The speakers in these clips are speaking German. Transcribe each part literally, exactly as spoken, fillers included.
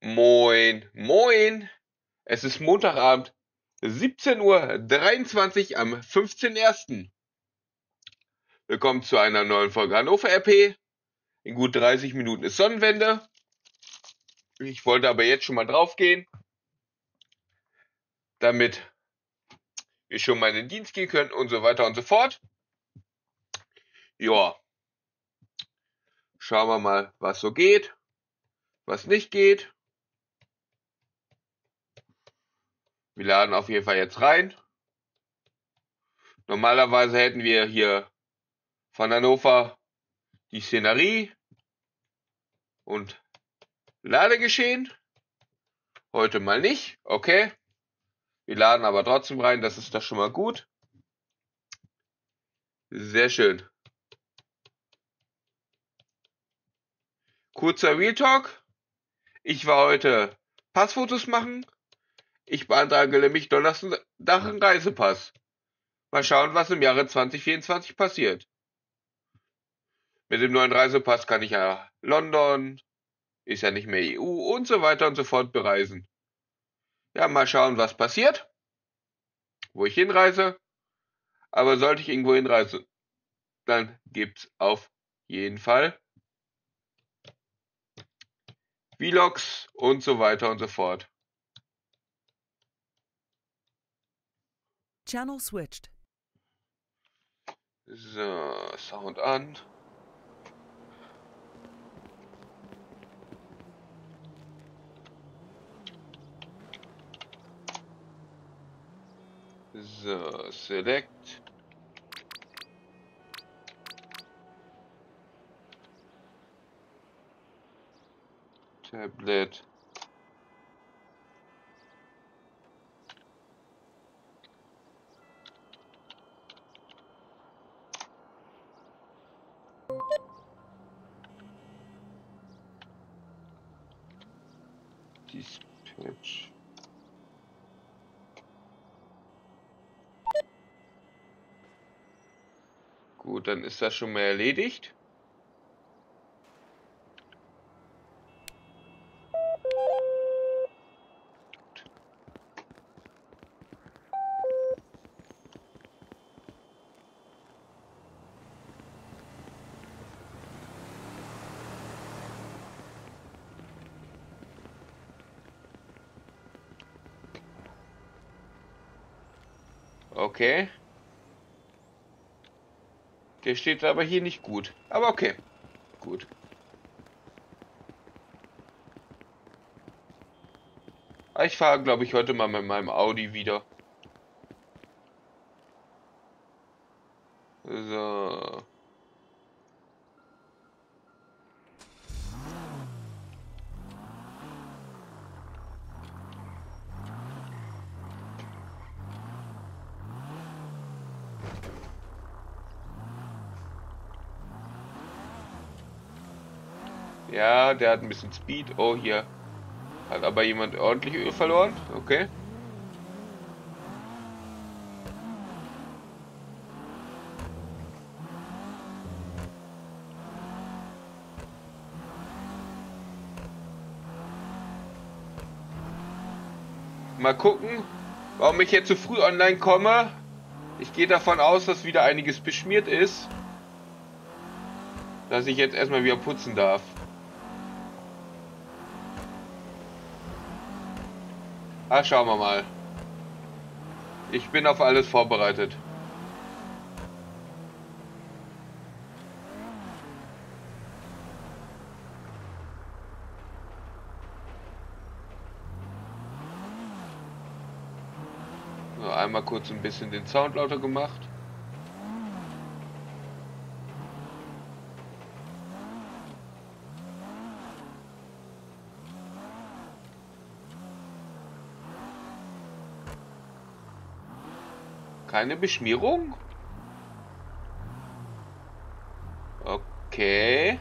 Moin, moin. Es ist Montagabend, siebzehn Uhr dreiundzwanzig am fünfzehnten ersten Willkommen zu einer neuen Folge Hannover R P. In gut dreißig Minuten ist Sonnenwende. Ich wollte aber jetzt schon mal drauf gehen, damit wir schon mal in den Dienst gehen können und so weiter und so fort. Ja, schauen wir mal, was so geht, was nicht geht. Wir laden auf jeden Fall jetzt rein. Normalerweise hätten wir hier von Hannover die Szenerie und Ladegeschehen. Heute mal nicht, okay. Wir laden aber trotzdem rein, das ist doch schon mal gut. Sehr schön. Kurzer Real Talk. Ich war heute Passfotos machen. Ich beantrage nämlich Donnerstag einen Reisepass. Mal schauen, was im Jahre zwanzig vierundzwanzig passiert. Mit dem neuen Reisepass kann ich ja London, ist ja nicht mehr E U und so weiter und so fort bereisen. Ja, mal schauen, was passiert, wo ich hinreise. Aber sollte ich irgendwo hinreisen, dann gibt's auf jeden Fall Vlogs und so weiter und so fort. Channel switched. So, Sound an. So, Select. Tablet. Dispatch. Gut, dann ist das schon mal erledigt. Okay. Der steht aber hier nicht gut. Aber okay. Gut. Ich fahre, glaube ich, heute mal mit meinem Audi wieder. So. Ja, der hat ein bisschen Speed. Oh, hier hat aber jemand ordentlich Öl verloren. Okay. Mal gucken, warum ich jetzt so früh online komme. Ich gehe davon aus, dass wieder einiges beschmiert ist. Dass ich jetzt erstmal wieder putzen darf. Ah, schauen wir mal. Ich bin auf alles vorbereitet. So, einmal kurz ein bisschen den Sound lauter gemacht. Keine Beschmierung? Okay.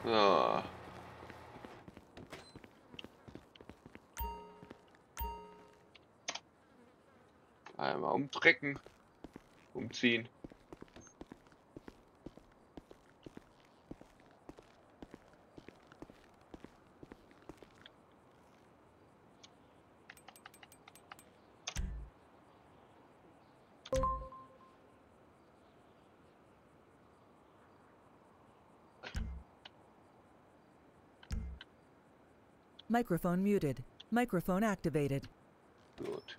So. Einmal umdrecken, umziehen. Microphone muted. Microphone activated. Gut.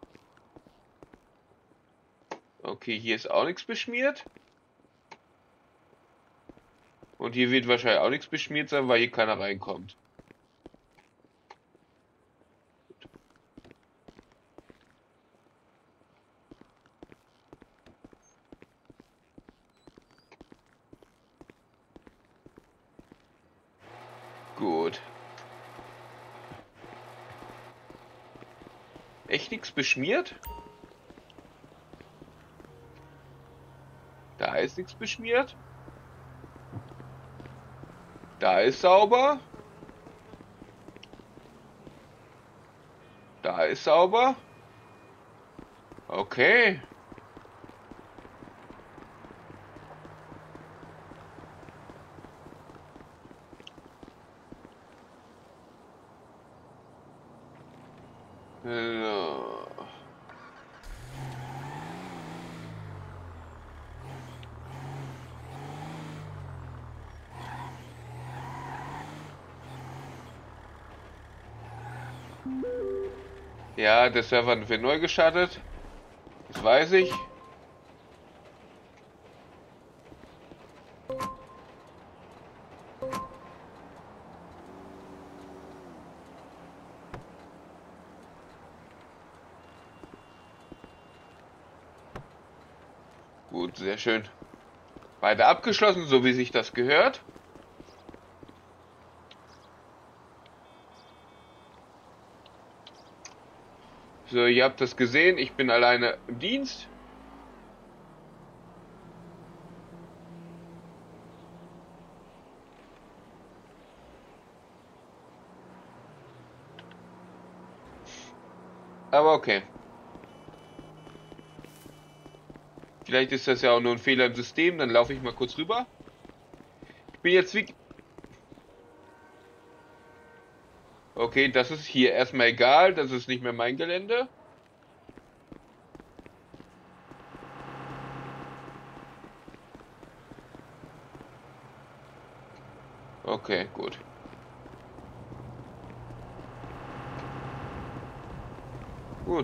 Okay, hier ist auch nichts beschmiert. Und hier wird wahrscheinlich auch nichts beschmiert sein, weil hier keiner reinkommt. Gut. Echt nichts beschmiert? Da ist nichts beschmiert. Da ist sauber. Da ist sauber. Okay. So. Ja, der Server wird neu gestartet. Das weiß ich. Gut, sehr schön. Beide abgeschlossen, so wie sich das gehört. So, ihr habt das gesehen. Ich bin alleine im Dienst. Aber okay. Vielleicht ist das ja auch nur ein Fehler im System. Dann laufe ich mal kurz rüber. Ich bin jetzt wie... Okay, das ist hier erstmal egal. Das ist nicht mehr mein Gelände. Okay, gut. Gut.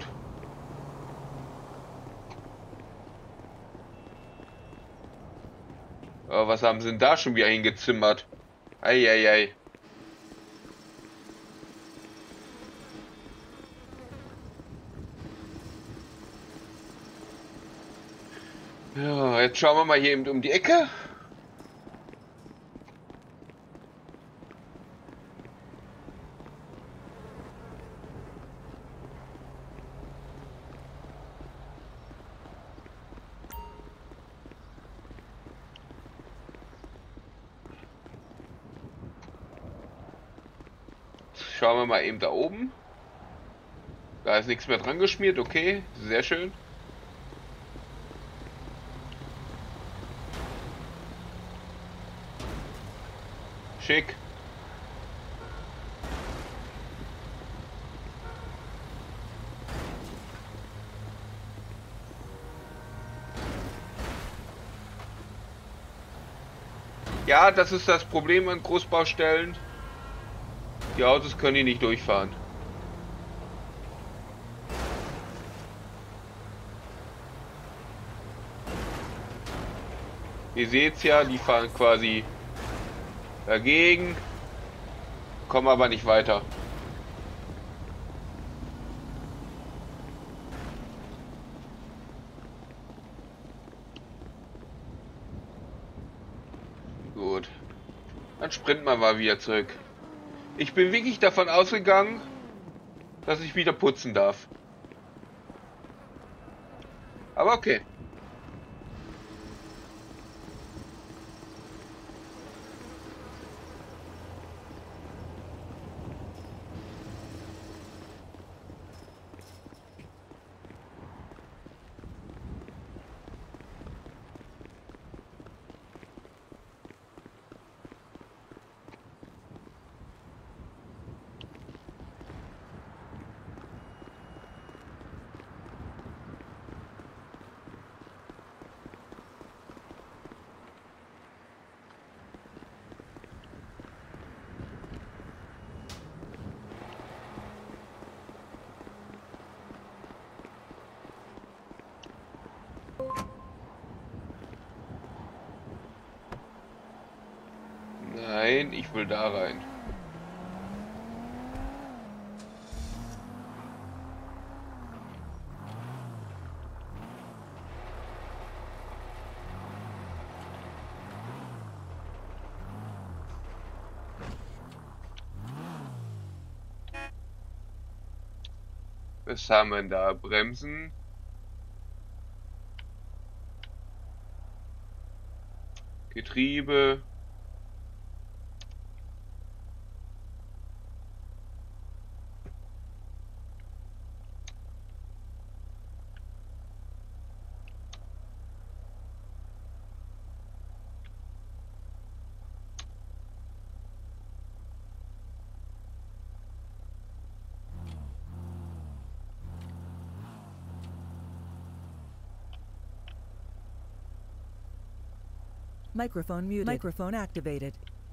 Aber was haben sie denn da schon wieder hingezimmert? Eieiei. Ja, jetzt schauen wir mal hier eben um die Ecke. Schauen wir mal eben da oben. Da ist nichts mehr dran geschmiert, okay, sehr schön. Schick. Ja, das ist das Problem an Großbaustellen. Die Autos können hier nicht durchfahren. Ihr seht's ja, die fahren quasi dagegen, kommen aber nicht weiter. Gut. Dann sprinten wir mal wieder zurück. Ich bin wirklich davon ausgegangen, dass ich wieder putzen darf. Aber okay. Nein, ich will da rein. Was haben wir denn da? Bremsen. Getriebe. Microphone muted. Microphone activated.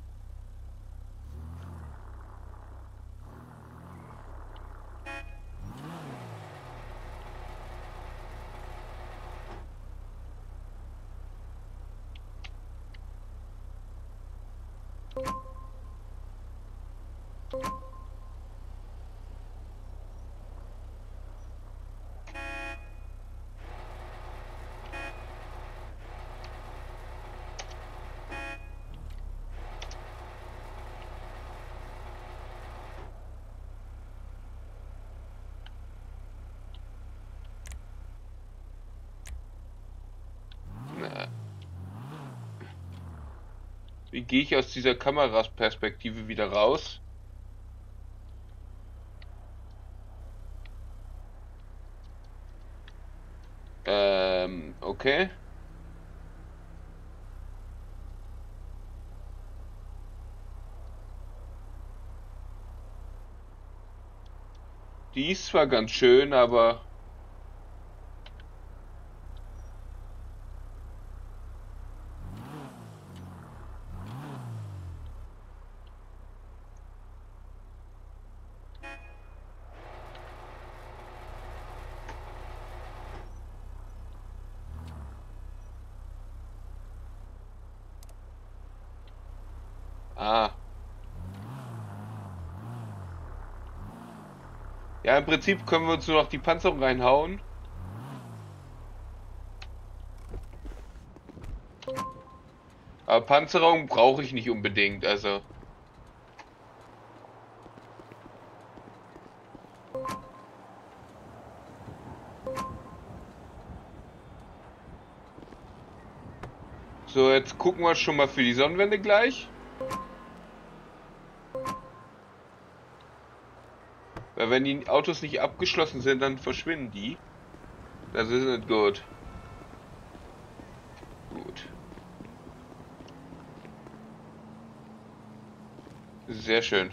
Na. Wie gehe ich aus dieser Kamerasperspektive wieder raus? Ähm, okay. Die ist zwar ganz schön, aber... Ah. Ja, im Prinzip können wir uns nur noch die Panzerung reinhauen. Aber Panzerung brauche ich nicht unbedingt, also. So, jetzt gucken wir schon mal für die Sonnenwende gleich. Weil wenn die Autos nicht abgeschlossen sind, dann verschwinden die. Das ist nicht gut. Gut. Sehr schön.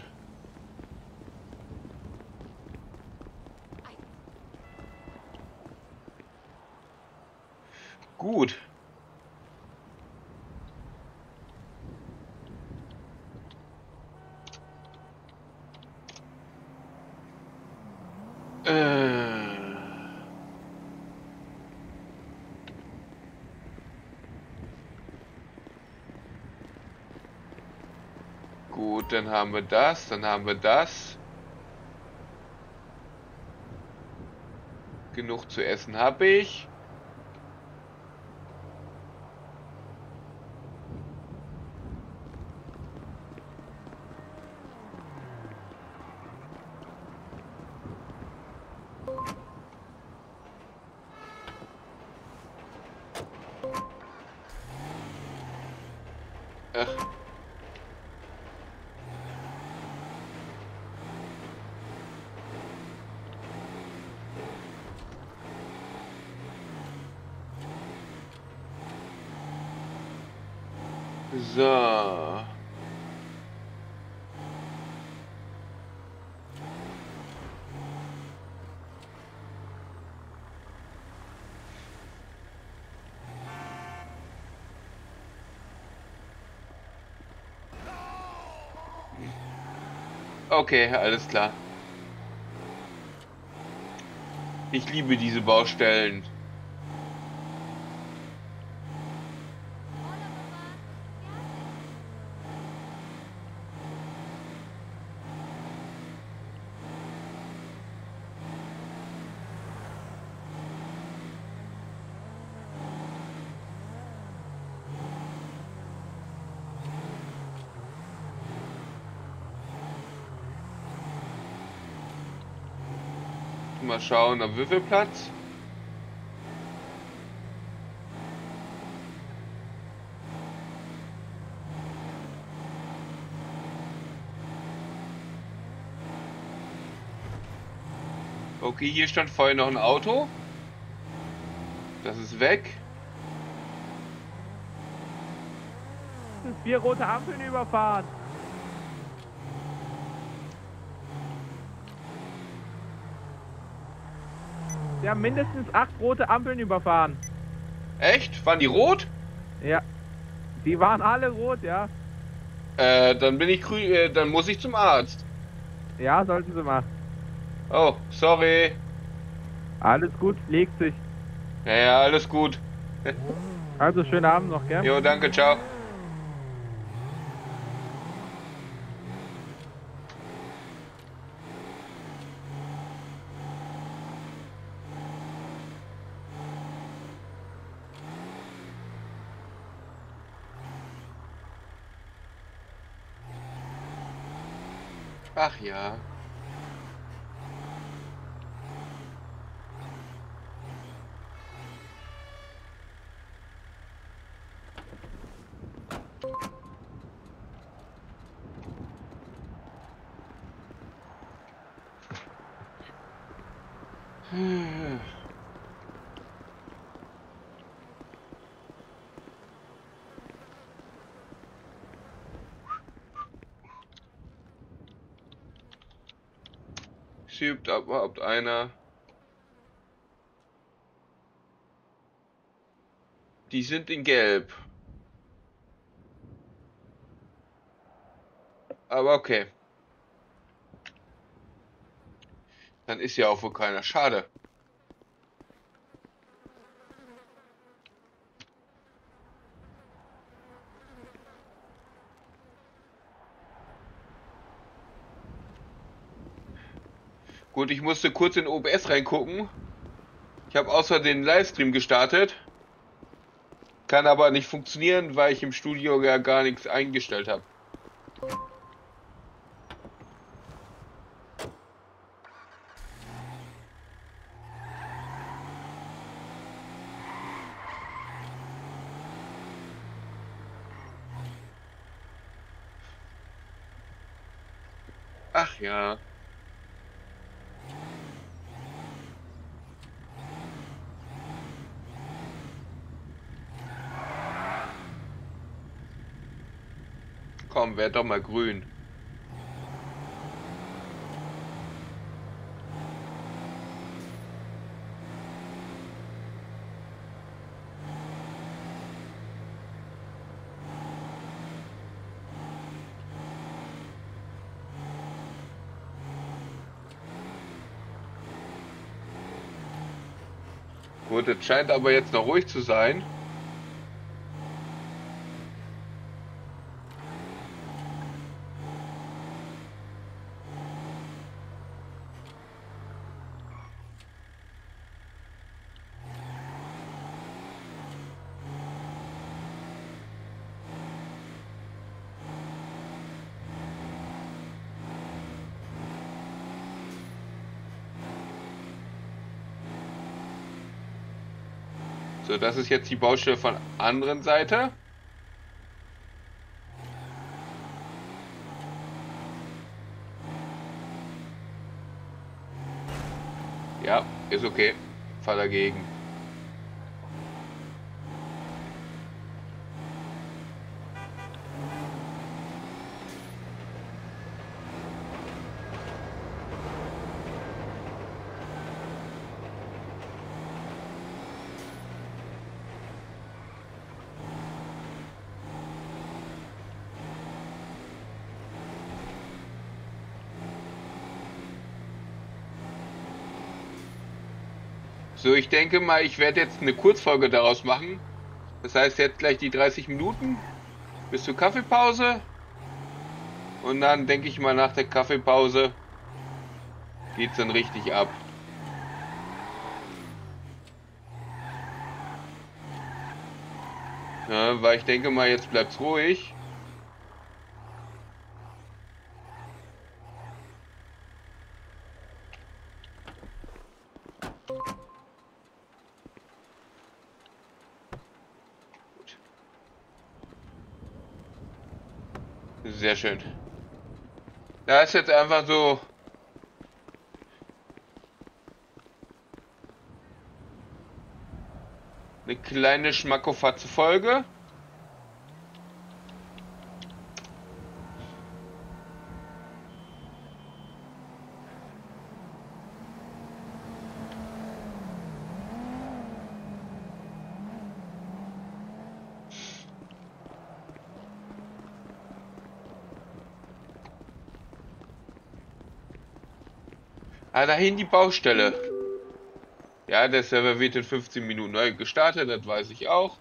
Gut. Äh. Gut, dann haben wir das, dann haben wir das. Genug zu essen habe ich. Ach. So. Okay, alles klar. Ich liebe diese Baustellen. Mal schauen, am Würfelplatz. Okay, hier stand vorher noch ein Auto. Das ist weg. Vier rote Ampeln überfahren. Wir haben mindestens acht rote Ampeln überfahren. Echt? Waren die rot? Ja. Die waren alle rot, ja. Äh, dann bin ich grün, äh, dann muss ich zum Arzt. Ja, sollten sie mal. Oh, sorry. Alles gut, legt sich. Ja, ja, alles gut. Also schönen Abend noch, gell? Jo, danke, ciao. Ach ja. Schiebt überhaupt einer. Die sind in Gelb. Aber okay. Dann ist ja auch wohl keiner. Schade. Gut, ich musste kurz in O B S reingucken. Ich habe außer den Livestream gestartet. Kann aber nicht funktionieren, weil ich im Studio ja gar nichts eingestellt habe. Ach ja. Komm, werd doch mal grün. Gut, es scheint aber jetzt noch ruhig zu sein. So, das ist jetzt die Baustelle von der anderen Seite. Ja, ist okay. Fahr dagegen. So, ich denke mal, ich werde jetzt eine Kurzfolge daraus machen. Das heißt, jetzt gleich die dreißig Minuten bis zur Kaffeepause. Und dann denke ich mal, nach der Kaffeepause geht's dann richtig ab. Ja, weil ich denke mal, jetzt bleibt's ruhig. Sehr schön. Da ist jetzt einfach so... eine kleine Schmackofatze-Folge. Ah, dahin die Baustelle. Ja, der Server wird in fünfzehn Minuten neu gestartet, das weiß ich auch.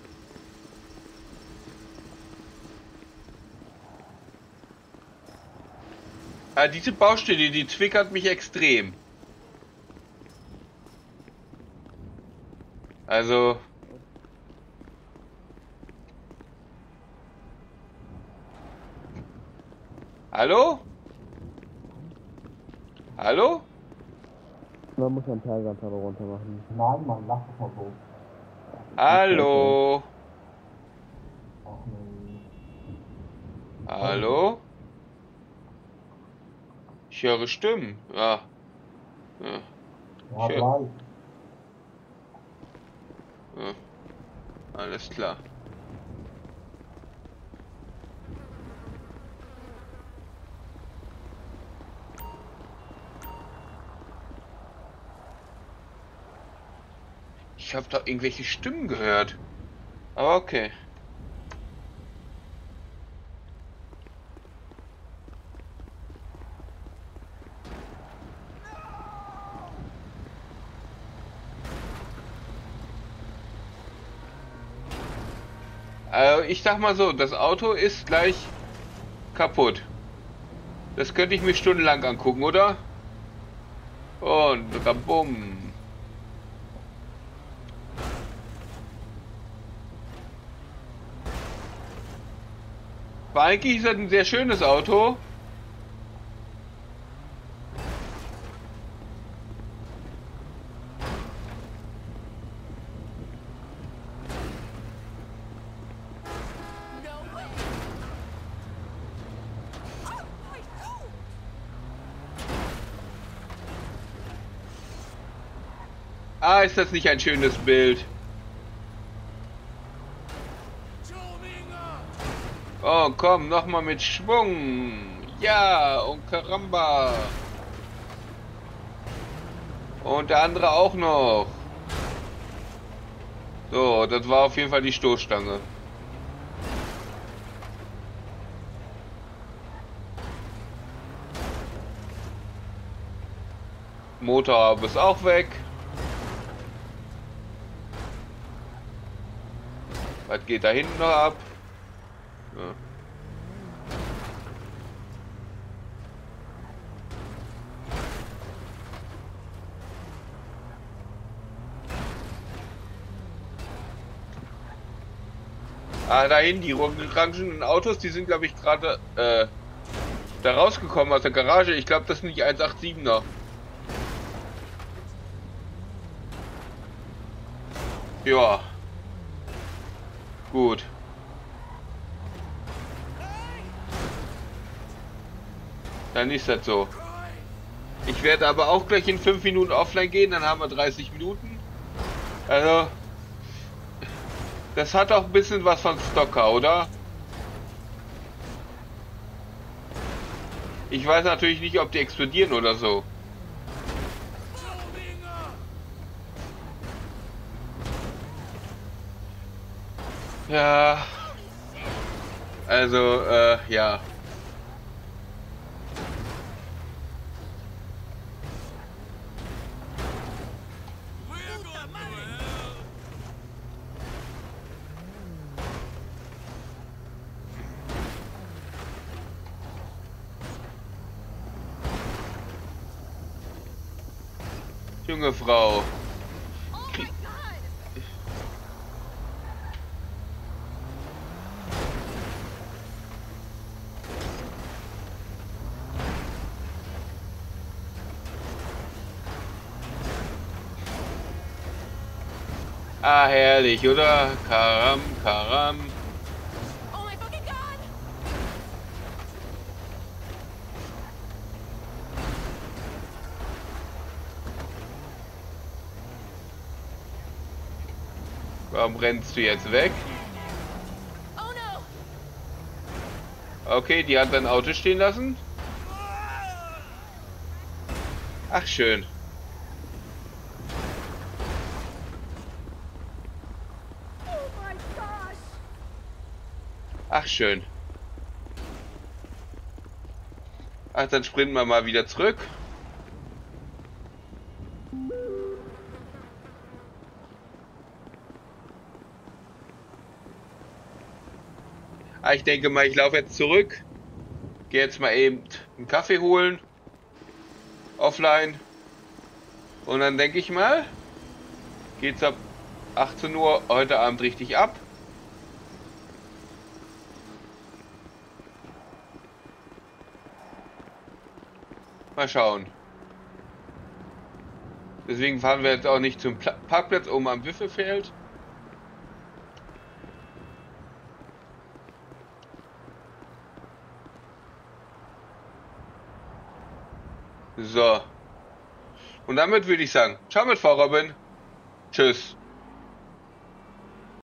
Ah, diese Baustelle, die zwickert mich extrem. Also... Hallo? Hallo? Man muss einen Pergantale runter machen. Nein, Mann, lass das mal so. Hallo? Hallo? Ich höre Stimmen. Ja. Ja. Ja, gleich. Ja. Alles klar. Ich habe da irgendwelche Stimmen gehört. Aber okay. Also ich sag mal so, das Auto ist gleich kaputt. Das könnte ich mir stundenlang angucken, oder? Und rabum. Aber eigentlich ist das ein sehr schönes Auto. Ah, ist das nicht ein schönes Bild? Oh, komm, nochmal mit Schwung. Ja, und Karamba. Und der andere auch noch. So, das war auf jeden Fall die Stoßstange. Motorhaube ist auch weg. Was geht da hinten noch ab? Ja. Ah, dahin, die orangenen Autos, die sind, glaube ich, gerade äh, da rausgekommen aus der Garage. Ich glaube, das sind die eins acht siebener. Ja. Gut. Dann ist das so. Ich werde aber auch gleich in fünf Minuten offline gehen, dann haben wir dreißig Minuten. Also, das hat auch ein bisschen was von Stocker, oder? Ich weiß natürlich nicht, ob die explodieren oder so. Ja. Also, äh, ja. Junge Frau. Ah, herrlich, oder? Karam, Karam. Warum rennst du jetzt weg? Okay, die hat dein Auto stehen lassen. Ach, schön. Ach, schön. Ach, dann sprinten wir mal wieder zurück. Ah, ich denke mal, ich laufe jetzt zurück. Gehe jetzt mal eben einen Kaffee holen. Offline. Und dann denke ich mal, geht's ab achtzehn Uhr heute Abend richtig ab. Mal schauen. Deswegen fahren wir jetzt auch nicht zum Pla- Parkplatz oben am Wiffelfeld. So. Und damit würde ich sagen, ciao mit Frau Robin. Tschüss.